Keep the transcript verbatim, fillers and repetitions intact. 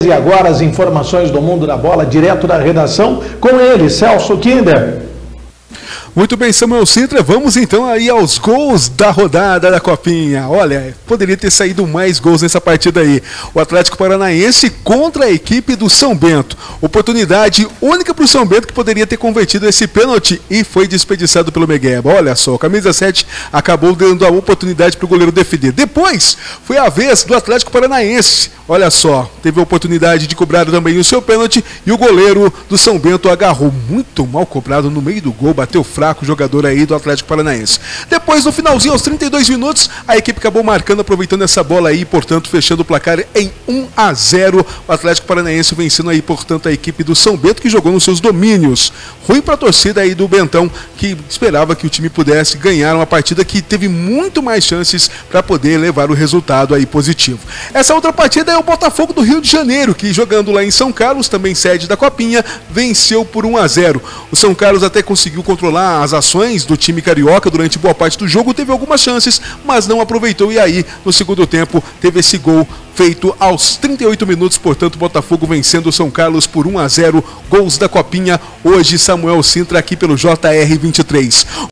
E agora as informações do mundo da bola, direto da redação, com ele, Celso Kinder. Muito bem, Samuel Sintra, vamos então aí aos gols da rodada da Copinha. Olha, poderia ter saído mais gols nessa partida aí. O Atlético Paranaense contra a equipe do São Bento. Oportunidade única para o São Bento, que poderia ter convertido esse pênalti e foi desperdiçado pelo Megueba. Olha só, a camisa sete acabou dando a oportunidade para o goleiro defender. Depois foi a vez do Atlético Paranaense. Olha só, teve a oportunidade de cobrar também o seu pênalti e o goleiro do São Bento agarrou muito mal cobrado no meio do gol, bateu fraco o jogador aí do Atlético Paranaense. Depois, no finalzinho, aos trinta e dois minutos, a equipe acabou marcando, aproveitando essa bola aí, portanto, fechando o placar em um a zero. O Atlético Paranaense vencendo aí, portanto, a equipe do São Bento, que jogou nos seus domínios. Ruim para a torcida aí do Bentão, que esperava que o time pudesse ganhar uma partida que teve muito mais chances para poder levar o resultado aí positivo. Essa outra partida é o Botafogo do Rio de Janeiro, que jogando lá em São Carlos, também sede da Copinha, venceu por um a zero. O São Carlos até conseguiu controlar as ações do time carioca durante boa parte do jogo, teve algumas chances, mas não aproveitou, e aí, no segundo tempo, teve esse gol feito aos trinta e oito minutos, portanto, Botafogo vencendo o São Carlos por um a zero, gols da Copinha, hoje Samuel Sintra aqui pelo J R vinte e três.